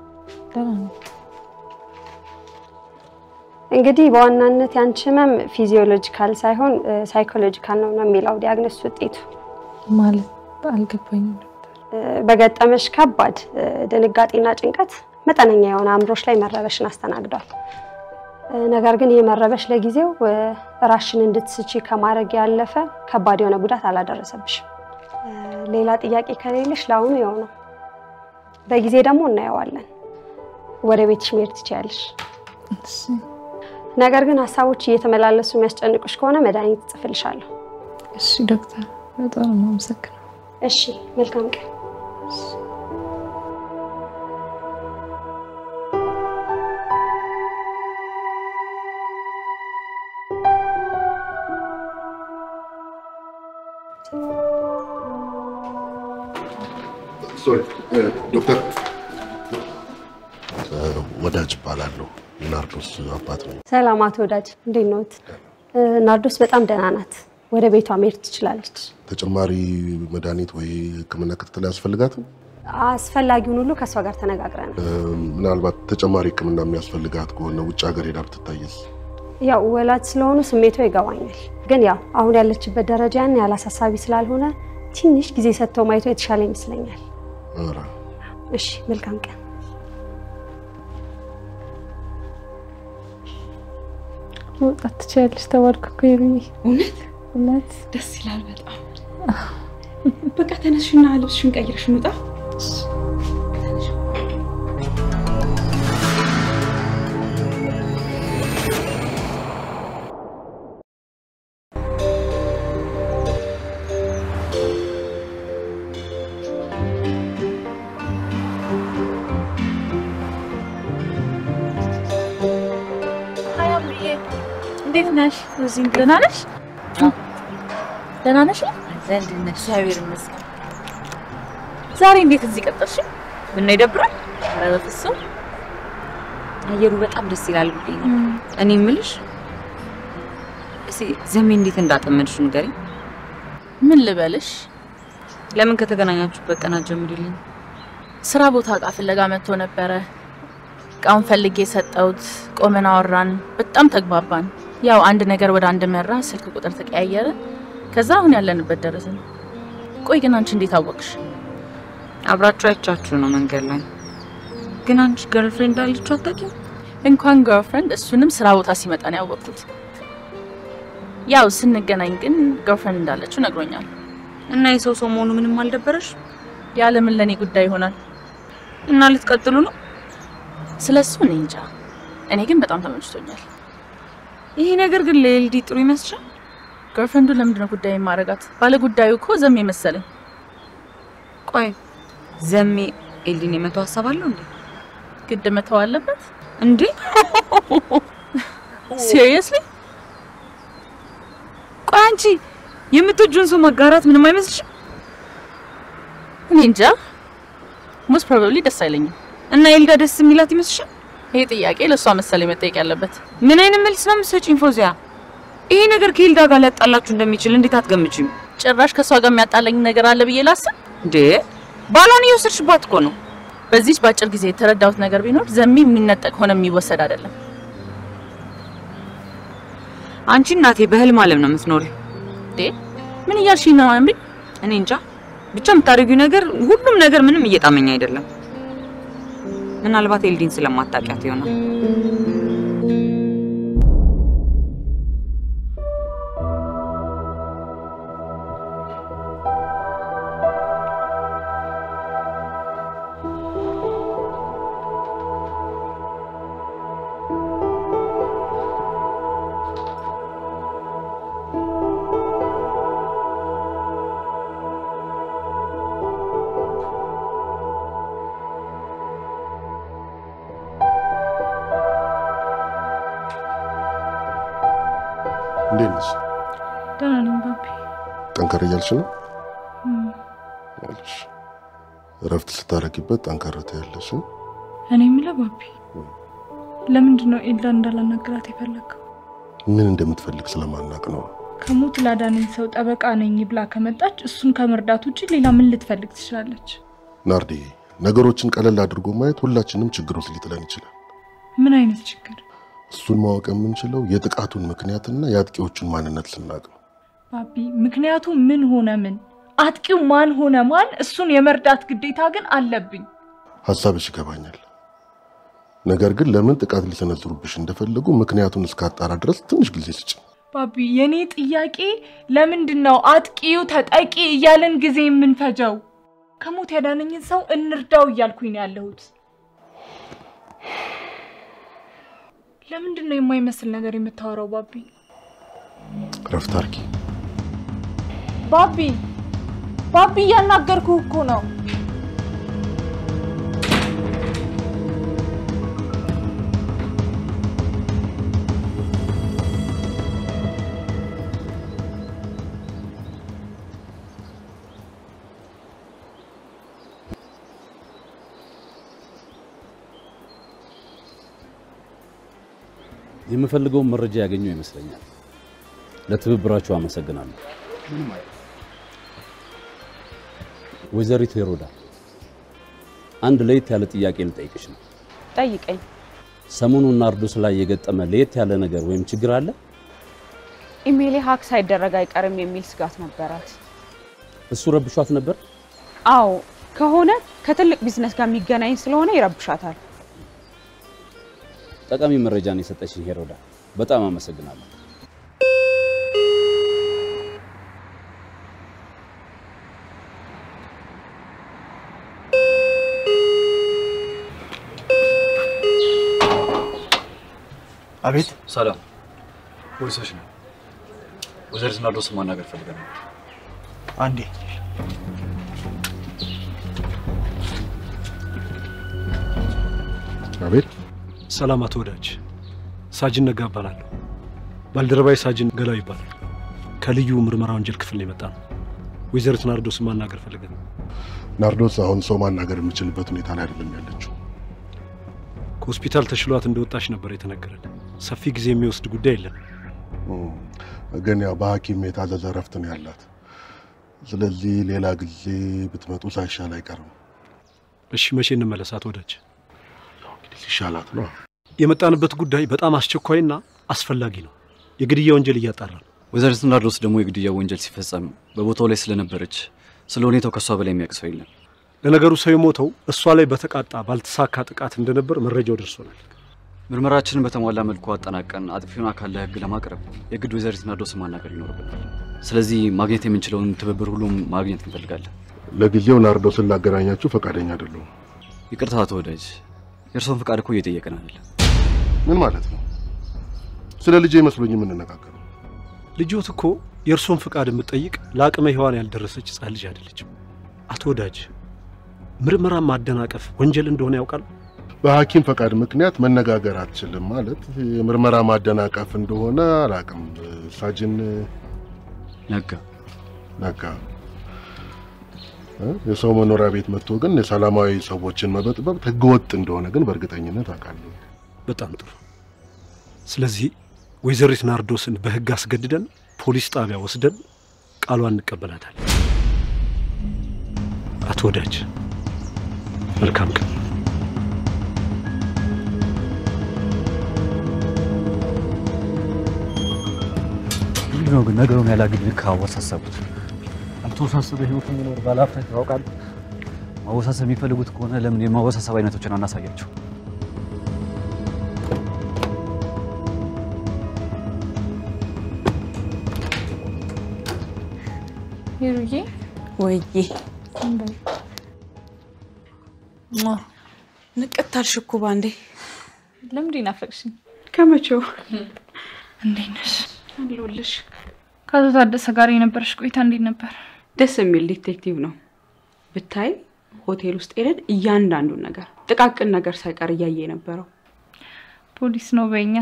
እንግዲህ በዋናነት ያንቺ ህመም ፊዚዮሎጂካል ሳይሆን ሳይኮሎጂካል ነው ነው የሚለው ዲያግኖስ ውጤቱ። ማለት አልገባኝም። በገጠመሽ ከባድ ድንጋጤና ጭንቀት መጠነኛ የሆነ አእምሮሽ ላይ መረበሽን አስተናግዷል። ነገር ግን ይህ መረበሽ ለጊዜው ራስሽን እንድትስቺ ከማድረግ ያለፈ ከባድ የሆነ ጉዳት አላደረሰብሽም። ሌላ ጥያቄ ከሌለሽ ለአሁኑ ይኸው ነው። በጊዜ ደግሞ እናየዋለን። ወደ ቤትሽ መሄድ ትችያለሽ። ነገር ግን ሀሳቦች እየተመላለሱ የሚያስጨንቁሽ ከሆነ መድኃኒት እጽፍልሻለሁ። እሺ ዶክተር፣ በጣም ነው የማመሰግነው። እሺ፣ መልካም ቀን። ሶሪ ዶክተር፣ ወዳጅ እባላለሁ። የናርዶስ አባት ነኝ። ሰላም አቶ ወዳጅ፣ እንዴት ነዎት? ናርዶስ በጣም ደህና ናት። ወደ ቤቷ መሄድ ትችላለች። ተጨማሪ መድኃኒት ወይ ሕክምና ክትትል ያስፈልጋትም? አስፈላጊውን ሁሉ ከእሷ ጋር ተነጋግረናል። ምናልባት ተጨማሪ ሕክምና የሚያስፈልጋት ከሆነ ውጭ ሀገር ሄዳ ብትታየስ? ያው ወላጅ ስለሆኑ ስሜቱ ይገባኛል። ግን ያው አሁን ያለችበት ደረጃ ያን ያህል አሳሳቢ ስላልሆነ ትንሽ ጊዜ ሰጥተው ማየቱ የተሻለ ይመስለኛል። ኧረ እሺ፣ መልካም ቀን። መውጣት ትችያለሽ ተባልኩ እኮ ይሩኝ። እውነት እውነት ደስ ይላል በጣም። በቃ ተነሽና ልብስሽን ቀይረሽ እንውጣ። እንዴት ነሽ? እዚህ ደህና ነሽ? ደህና ነሽ? ዘንድ ነሽ? እግዚአብሔር ይመስገን። ዛሬ እንዴት እዚህ ቀጠርሽ? ምን ይደብራል? በፍጹም አየሩ በጣም ደስ ይላል ብዬ ነው። እኔ የምልሽ እሺ፣ ዘሜ እንዴት እንዳጠመድሽ ንገሪኝ። ምን ልበልሽ? ለምን ከተገናኛችሁበት ቀን አትጀምሪልኝ? ስራ ቦታ እቃ ፍለጋ መጥቶ ነበረ። እቃውን ፈልጌ ሰጠሁት። ቆመን አወራን። በጣም ተግባባን። ያው አንድ ነገር ወደ አንድ መራ። ስልክ ቁጥር ተቀያየረ። ከዛ አሁን ያለንበት ደረስን። ቆይ ግን አንቺ እንዴት አወቅሽ? አብራችሁ አይቻችሁ ነው መንገድ ላይ። ግን አንቺ ገርልፍሬንድ አለችው አታውቂም? እንኳን ገርልፍሬንድ እሱንም ስራ ቦታ ሲመጣ ነው ያወቅኩት። ያው ስንገናኝ ግን ገርልፍሬንድ እንዳለችው ነግሮኛል። እና የሰው ሰው መሆኑ ምንም አልደበረሽ? ያለ ምን ለኔ ጉዳይ ይሆናል። እና ልትቀጥሉ ነው? ስለሱ እኔ እንጃ። እኔ ግን በጣም ተመችቶኛል። ይሄ ነገር ግን ለኤልዲ ጥሩ ይመስላል? ገርልፍሬንዱ ለምንድን ነው ጉዳይ ማረጋት? ባለ ጉዳዩ እኮ ዘሜ መሰለኝ። ቆይ ዘሜ ኤልዲን የመተው ሀሳብ አለው እንዴ? ግድ መተው አለበት እንዴ? ሲሪየስሊ? ቆይ አንቺ የምትወጂውን ሰው መጋራት ምንም አይመስልሽም? እኔ እንጃ። ሞስት ፕሮባብሊ ደስ አይለኝም። እና ኤልዳ ደስ የሚላት ይመስልሻል? ይሄ ጥያቄ ለሷ መሰለኝ መጠየቅ ያለበት። ምን አይነት መልስ ነው የምትሰጪኝ ፎዚያ? ይሄ ነገር ከኤልዳ ጋር ሊያጣላችሁ እንደሚችል እንዴት አትገምጪም? ጭራሽ ከሷ ጋር የሚያጣላኝ ነገር አለ ብዬ ላስብ እንዴ? ባሏን እየወሰድሽባት እኮ ነው። በዚህ ባጭር ጊዜ የተረዳሁት ነገር ቢኖር ዘሜ የሚነጠቅ ሆነ የሚወሰድ አይደለም። አንቺ እናቴ በህልም ዓለም ነው የምትኖሪው እንዴ? ምን እያልሽ ነው አምሪ? እኔ እንጃ ብቻ የምታደርጊው ነገር ሁሉም ነገር ምንም እየጣመኝ አይደለም። ምናልባት ኤልዲን ስለማታውቂያት ይሆናል። እንዴት ነሽ? ደህና ነኝ ባቢ። ጠንከር እያልሽ ነው? እም ያልሽ እረፍት ስታረጊበት ጠንከር ትያለሽ። እኔ የምለው ባቢ ለምንድን ነው ኤልዳ እንዳላናግራት የፈለከው? ምን እንደምትፈልግ ስለማናቅ ነው። ከሞት ላዳነኝ ሰው ጠበቃ ነኝ ብላ ከመጣች እሱን ከመርዳት ውጪ ሌላ ምን ልትፈልግ ትችላለች? ናርዲ፣ ነገሮችን ቀለል አድርጎ ማየት ሁላችንም ችግር ውስጥ ሊጥለን ይችላል። ምን አይነት ችግር? እሱን ማወቅ የምንችለው የጥቃቱን ምክንያትና የአጥቂዎቹን ማንነት ስናቅ ነው። ባቢ፣ ምክንያቱ ምን ሆነ ምን፣ አጥቂው ማን ሆነ ማን፣ እሱን የመርዳት ግዴታ ግን አለብኝ። ሐሳብሽ ይገባኛል። ነገር ግን ለምን ጥቃት ሊሰነዝሩብሽ እንደፈለጉ ምክንያቱን እስካጣራ ድረስ ትንሽ ጊዜ ስጭ። ባቢ፣ የኔ ጥያቄ ለምንድን ነው አጥቂው ተጠቂ እያልን ጊዜ የምንፈጀው? ከሞት ያዳነኝን ሰው እንርዳው እያልኩኝ ነው ያለሁት። ለምንድን ነው የማይመስል ነገር የምታወራው ባቢ? ረፍት አድርጊ ባቢ። ባቢ እያናገርኩህ እኮ ነው። የምፈልገውን መረጃ ያገኘው ይመስለኛል። ለትብብራችሁ አመሰግናለሁ። ምንም አይደል። ወይዘሪት ሄሮዳ አንድ ለየት ያለ ጥያቄ ልጠይቅሽ ነው። ጠይቀኝ። ሰሞኑን ናርዶስ ላይ የገጠመ ለየት ያለ ነገር ወይም ችግር አለ? ኢሜይሌ ሀክ ሳይደረግ አይቀርም የሚል ስጋት ነበራት። እሱ ረብሿት ነበር? አዎ፣ ከሆነ ከትልቅ ቢዝነስ ጋር የሚገናኝ ስለሆነ ይረብሻታል። ጠቃሚ መረጃን የሰጠሽኝ ሄሮዳ፣ በጣም አመሰግናለሁ። አቤት። ሰላም፣ ፖሊሶች ነው። ወይዘሪት ናርዶስ ማናገር ፈልገን ነው። አንዴ አቤት። ሰላም አቶ ወዳጅ፣ ሳጅን ነጋ እባላለሁ። ባልደረባዬ ሳጅን ገላው ይባላል። ከልዩ ምርመራ ወንጀል ክፍል ነው የመጣነው። ወይዘሪት ናርዶስ ማናገር ፈልገን ነው። ናርዶስ አሁን ሰው ማናገር የምችልበት ሁኔታ ላይ አይደለም ያለችው። ከሆስፒታል ተሽሏት እንደወጣች ነበር የተነገረን። ሰፊ ጊዜ የሚወስድ ጉዳይ የለም። ግን ያው በሐኪም የታዘዘ እረፍት ነው ያላት። ስለዚህ ሌላ ጊዜ ብትመጡ ሳይሻል አይቀርም። እሺ፣ መቼ እንመለስ አቶ ወዳጅ? እንግዲህ ሲሻላት ነው። የመጣንበት ጉዳይ በጣም አስቸኳይና አስፈላጊ ነው። የግድያ ወንጀል እያጣራ ነው። ወይዘሪት ናርዶስ ደግሞ የግድያ ወንጀል ሲፈጸም በቦታው ላይ ስለነበረች ስለ ሁኔታው ከሷ በላይ የሚያውቅ ሰው የለም። ለነገሩ ሰው የሞተው እሷ ላይ በተቃጣ ባልተሳካ ጥቃት እንደነበር መረጃው ደርሶናል። ምርመራችንን በተሟላ መልኩ አጠናቀን አጥፊውን አካል ለህግ ለማቅረብ የግድ ወይዘሪት ናርዶስን ማናገር ይኖርብናል። ስለዚህ ማግኘት የምንችለውን ትብብር ሁሉም ማግኘት እንፈልጋለን። ለጊዜው ናርዶስን ላገናኛችሁ ፈቃደኛ አይደሉም። ይቅርታ አቶ ወዳጅ፣ የእርስዎን ፈቃድ እኮ እየጠየቅን አይደለም። ምን ማለት ነው? ስለ ልጄ መስሎኝ የምንነጋገረው። ልጆት እኮ የእርሶን ፍቃድ የምትጠይቅ ለአቅመ ሔዋን ያልደረሰች ሕፃን ልጅ አይደለችም። አቶ ወዳጅ ምርመራ ማደናቀፍ ወንጀል እንደሆነ ያውቃል? በሐኪም ፈቃድ ምክንያት መነጋገር አትችልም ማለት የምርመራ ማደናቀፍ እንደሆነ አላውቅም። ሳጅን ነጋ ነጋ የሰው መኖሪያ ቤት መጥቶ ግን የሰላማዊ ሰዎችን መበጥበጥ ህገወጥ እንደሆነ ግን በእርግጠኝነት አውቃለሁ። በጣም ጥሩ። ስለዚህ ወይዘሪት ናርዶስን በህግ አስገድደን ፖሊስ ጣቢያ ወስደን ቃሏን እንቀበላታለን። አቶ ወዳጅ መልካም ቀን። ነው ግን ነገሩን ያላግድ ካወሳሰቡት አልተወሳሰበ ህይወት የሚኖር ባላፍረት ያውቃል። ማወሳሰብ የሚፈልጉት ከሆነ ለምን የማወሳሰብ አይነቶችን አናሳያቸው? ይሩዬ ወይዬ ማ ንቀታልሽ እኮ ባንዴ። ለምንድን ናፈቅሽኝ? ከመቼው? እንዴት ነሽ? አለሁልሽ። ከአቶ ታደሰ ጋር የነበረሽ ቆይታ እንዴት ነበር? ደስ የሚል ዲቴክቲቭ ነው። ብታይ ሆቴል ውስጥ ሄደን እያንዳንዱን ነገር ጥቃቅን ነገር ሳይቀር እያየ የነበረው ፖሊስ ነው በእኛ።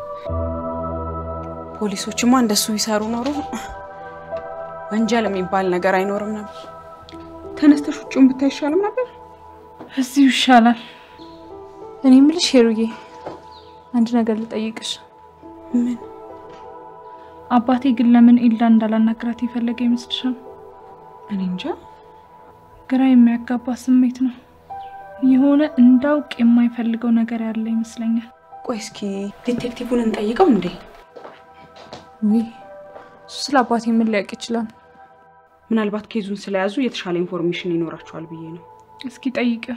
ፖሊሶችማ እንደሱ ይሰሩ ኖሮ ወንጀል የሚባል ነገር አይኖርም ነበር። ተነስተሽ ውጭውን ብታይ ይሻልም ነበር። እዚሁ ይሻላል። እኔ የምልሽ ሄሩዬ አንድ ነገር ልጠይቅሽ። ምን? አባቴ ግን ለምን ኢልዳ እንዳላናግራት የፈለገ ይመስልሻል? እኔ እንጃ። ግራ የሚያጋባ ስሜት ነው። የሆነ እንዳውቅ የማይፈልገው ነገር ያለ ይመስለኛል። ቆይ እስኪ ዲቴክቲቭን እንጠይቀው እንዴ? ወይ ስለ አባቴ ምን ሊያውቅ ይችላል? ምናልባት ኬዙን ስለያዙ የተሻለ ኢንፎርሜሽን ይኖራቸዋል ብዬ ነው። እስኪ ጠይቀው።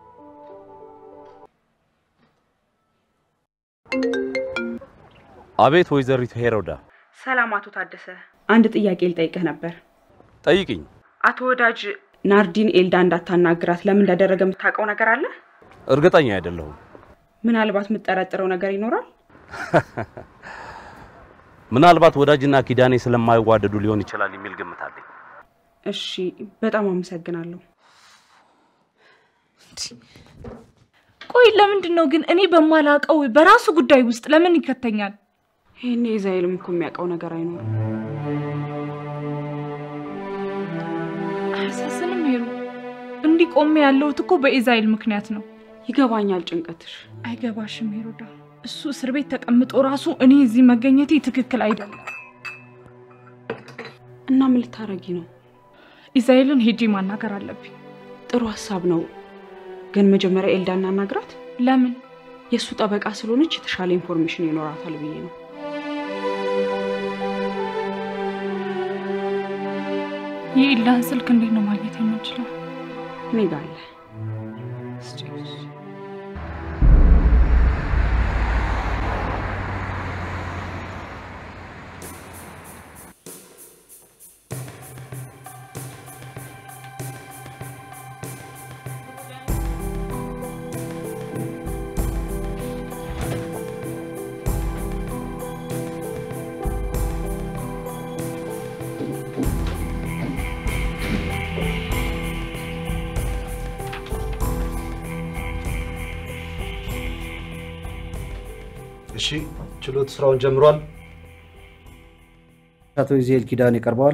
አቤት ወይዘሪት ሄሮዳ። ሰላም አቶ ታደሰ፣ አንድ ጥያቄ ልጠይቅህ ነበር። ጠይቅኝ። አቶ ወዳጅ ናርዲን ኤልዳ እንዳታናግራት ለምን እንዳደረገ የምታውቀው ነገር አለ? እርግጠኛ አይደለሁም። ምናልባት የምትጠረጥረው ነገር ይኖራል? ምናልባት ወዳጅና ኪዳኔ ስለማይዋደዱ ሊሆን ይችላል የሚል ግምት አለኝ። እሺ፣ በጣም አመሰግናለሁ። ቆይ ለምንድን ነው ግን እኔ በማላውቀው በራሱ ጉዳይ ውስጥ ለምን ይከተኛል? ይሄኔ ኢዛይልም እኮ የሚያውቀው ነገር አይኖርም። አሳሰንም ሄሩ እንዲቆም ያለውት እኮ በኢዛይል ምክንያት ነው። ይገባኛል ጭንቀትሽ። አይገባሽም ሄሩዳ። እሱ እስር ቤት ተቀምጦ ራሱ እኔ እዚህ መገኘቴ ትክክል አይደለም። እና ምን ልታረጊ ነው? ኢዛይልን ሄጄ ማናገር አለብኝ። ጥሩ ሐሳብ ነው። ግን መጀመሪያ ኤልዳ እናናግራት። ለምን? የሱ ጠበቃ ስለሆነች የተሻለ ኢንፎርሜሽን ይኖራታል ብዬ ነው። የኤልዳን ስልክ እንዴት ነው ማግኘት የምንችለው? እኔ ጋር አለ። እሺ፣ ችሎት ስራውን ጀምሯል። አቶ ኢዛይል ኪዳኔ ቀርበዋል።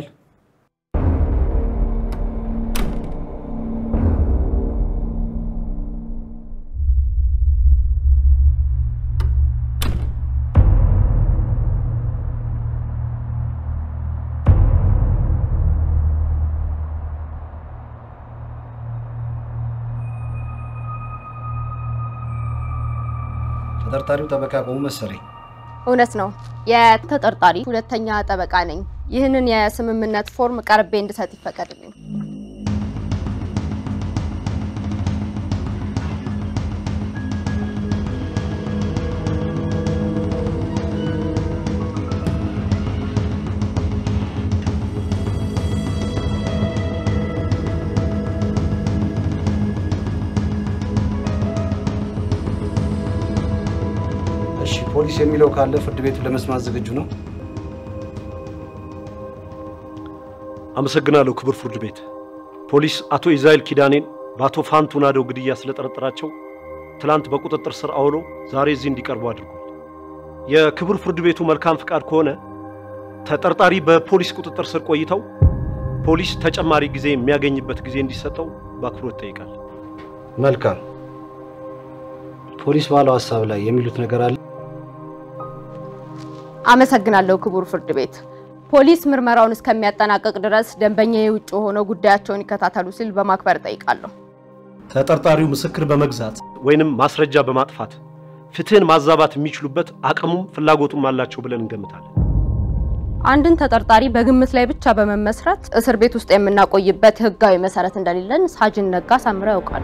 ተጠርጣሪው ጠበቃ ቆሙ መሰለኝ። እውነት ነው። የተጠርጣሪ ሁለተኛ ጠበቃ ነኝ። ይህንን የስምምነት ፎርም ቀርቤ እንድሰጥ ይፈቀድልኝ። እሺ ፖሊስ የሚለው ካለ ፍርድ ቤቱ ለመስማት ዝግጁ ነው። አመሰግናለሁ ክቡር ፍርድ ቤት። ፖሊስ አቶ ኢዛኤል ኪዳኔን በአቶ ፋንቱ ናደው ግድያ ስለጠረጠራቸው ትላንት በቁጥጥር ስር አውሎ ዛሬ እዚህ እንዲቀርቡ አድርጓል። የክቡር ፍርድ ቤቱ መልካም ፍቃድ ከሆነ ተጠርጣሪ በፖሊስ ቁጥጥር ስር ቆይተው ፖሊስ ተጨማሪ ጊዜ የሚያገኝበት ጊዜ እንዲሰጠው በአክብሮት ጠይቃል። መልካም። ፖሊስ ባለው ሐሳብ ላይ የሚሉት ነገር አለ? አመሰግናለሁ ክቡር ፍርድ ቤት። ፖሊስ ምርመራውን እስከሚያጠናቅቅ ድረስ ደንበኛዬ ውጭ ሆኖ ጉዳያቸውን ይከታተሉ ሲል በማክበር ጠይቃለሁ። ተጠርጣሪው ምስክር በመግዛት ወይንም ማስረጃ በማጥፋት ፍትህን ማዛባት የሚችሉበት አቅሙም ፍላጎቱም አላቸው ብለን እንገምታለን። አንድን ተጠርጣሪ በግምት ላይ ብቻ በመመስረት እስር ቤት ውስጥ የምናቆይበት ህጋዊ መሰረት እንደሌለን ሳጅን ነጋ ሳምራ ያውቃሉ።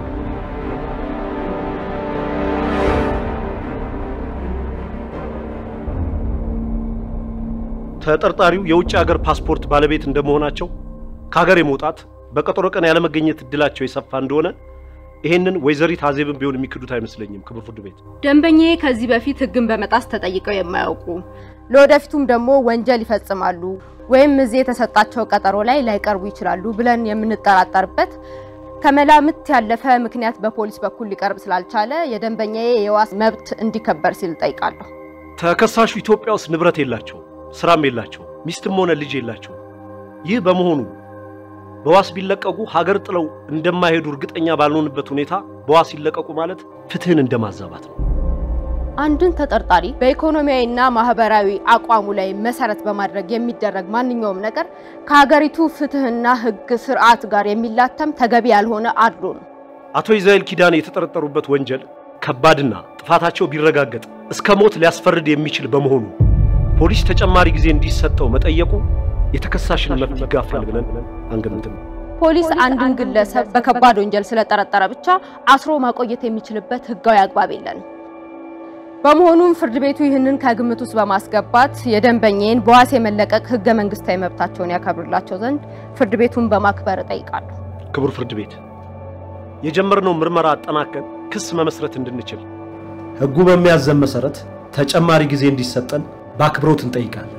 ተጠርጣሪው የውጭ ሀገር ፓስፖርት ባለቤት እንደመሆናቸው ከሀገር የመውጣት በቀጠሮ ቀን ያለ መገኘት እድላቸው የሰፋ እንደሆነ ይሄንን ወይዘሪት አዜብን ቢሆን የሚክዱት አይመስለኝም ክቡር ፍርድ ቤት። ደንበኛዬ ከዚህ በፊት ህግን በመጣስ ተጠይቀው የማያውቁ ለወደፊቱም ደግሞ ወንጀል ይፈጽማሉ ወይም እዚህ የተሰጣቸው ቀጠሮ ላይ ላይቀርቡ ይችላሉ ብለን የምንጠራጠርበት ከመላምት ያለፈ ምክንያት በፖሊስ በኩል ሊቀርብ ስላልቻለ የደንበኛዬ የዋስ መብት እንዲከበር ሲል ጠይቃለሁ። ተከሳሹ ኢትዮጵያ ውስጥ ንብረት የላቸው፣ ስራም የላቸው፣ ሚስትም ሆነ ልጅ የላቸው። ይህ በመሆኑ በዋስ ቢለቀቁ ሀገር ጥለው እንደማይሄዱ እርግጠኛ ባልሆንበት ሁኔታ በዋስ ይለቀቁ ማለት ፍትህን እንደማዛባት ነው። አንድን ተጠርጣሪ በኢኮኖሚያዊና ማህበራዊ አቋሙ ላይ መሰረት በማድረግ የሚደረግ ማንኛውም ነገር ከሀገሪቱ ፍትህና ህግ ስርዓት ጋር የሚላተም ተገቢ ያልሆነ አድሎ ነው። አቶ ኢዛኤል ኪዳኔ የተጠረጠሩበት ወንጀል ከባድና ጥፋታቸው ቢረጋገጥ እስከ ሞት ሊያስፈርድ የሚችል በመሆኑ ፖሊስ ተጨማሪ ጊዜ እንዲሰጠው መጠየቁ የተከሳሽን መብት ይጋፋል ብለን አንገምትም። ፖሊስ አንድን ግለሰብ በከባድ ወንጀል ስለጠረጠረ ብቻ አስሮ ማቆየት የሚችልበት ህጋዊ አግባብ የለንም። በመሆኑም ፍርድ ቤቱ ይህንን ከግምት ውስጥ በማስገባት የደንበኛዬን በዋስ የመለቀቅ ህገ መንግስታዊ መብታቸውን ያከብርላቸው ዘንድ ፍርድ ቤቱን በማክበር ጠይቃለሁ። ክቡር ፍርድ ቤት የጀመርነው ምርመራ አጠናቀን ክስ መመስረት እንድንችል ህጉ በሚያዘን መሰረት ተጨማሪ ጊዜ እንዲሰጠን በአክብሮት እንጠይቃለን።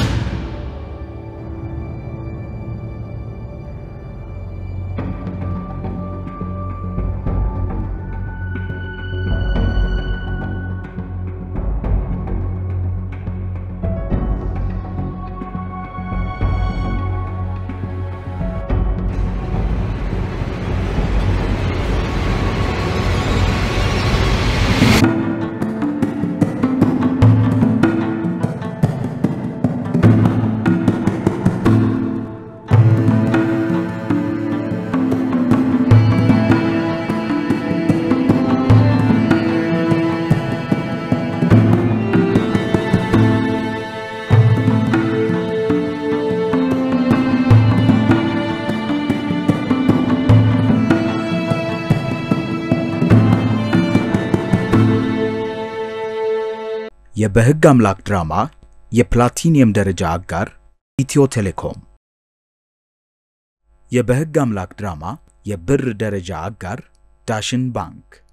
የበህግ አምላክ ድራማ የፕላቲኒየም ደረጃ አጋር ኢትዮ ቴሌኮም። የበህግ አምላክ ድራማ የብር ደረጃ አጋር ዳሽን ባንክ።